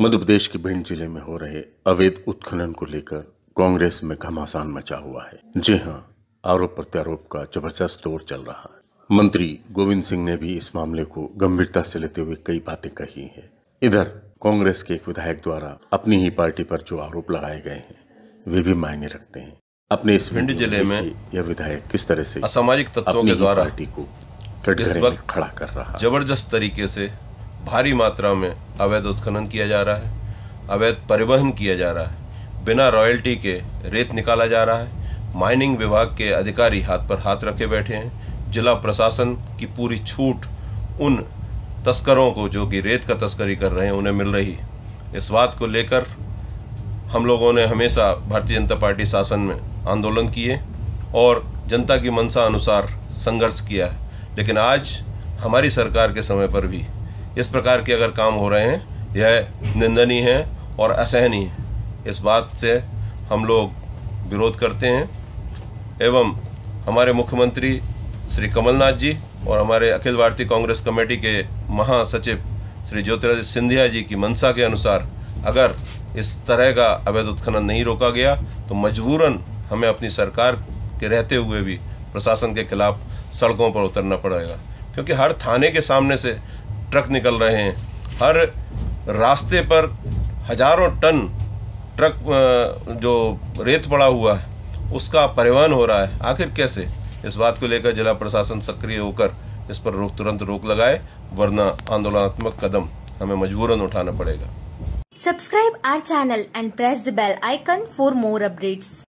मध्य प्रदेश के भिंड जिले में हो रहे अवैध उत्खनन को लेकर कांग्रेस में घमासान मचा हुआ है। जी हां, आरोप प्रत्यारोप का जबरदस्त दौर चल रहा है। मंत्री गोविंद सिंह ने भी इस मामले को गंभीरता से लेते हुए कई बातें कही हैं। इधर कांग्रेस के एक विधायक द्वारा अपनी ही पार्टी पर जो आरोप लगाए गए हैं वे भी मायने रखते हैं। अपने इस भिंड जिले में यह विधायक किस तरह से असामाजिक तत्वों के द्वारा पार्टी को कटघरे में खड़ा कर रहा है। जबरदस्त तरीके से भारी मात्रा में अवैध उत्खनन किया जा रहा है, अवैध परिवहन किया जा रहा है, बिना रॉयल्टी के रेत निकाला जा रहा है। माइनिंग विभाग के अधिकारी हाथ पर हाथ रखे बैठे हैं। जिला प्रशासन की पूरी छूट उन तस्करों को जो कि रेत का तस्करी कर रहे हैं उन्हें मिल रही। इस बात को लेकर हम लोगों ने हमेशा भारतीय जनता पार्टी शासन में आंदोलन किए और जनता की मंशा अनुसार संघर्ष किया है। लेकिन आज हमारी सरकार के समय पर भी इस प्रकार के अगर काम हो रहे हैं, यह निंदनीय है और असहनीय है। इस बात से हम लोग विरोध करते हैं एवं हमारे मुख्यमंत्री श्री कमलनाथ जी और हमारे अखिल भारतीय कांग्रेस कमेटी के महासचिव श्री ज्योतिरादित्य सिंधिया जी की मंशा के अनुसार अगर इस तरह का अवैध उत्खनन नहीं रोका गया तो मजबूरन हमें अपनी सरकार के रहते हुए भी प्रशासन के खिलाफ सड़कों पर उतरना पड़ेगा। क्योंकि हर थाने के सामने से ट्रक निकल रहे हैं, हर रास्ते पर हजारों टन ट्रक जो रेत पड़ा हुआ है उसका परिवहन हो रहा है। आखिर कैसे? इस बात को लेकर जिला प्रशासन सक्रिय होकर इस पर तुरंत रोक लगाए, वरना आंदोलनात्मक कदम हमें मजबूरन उठाना पड़ेगा। Subscribe our channel and press the bell icon for more updates.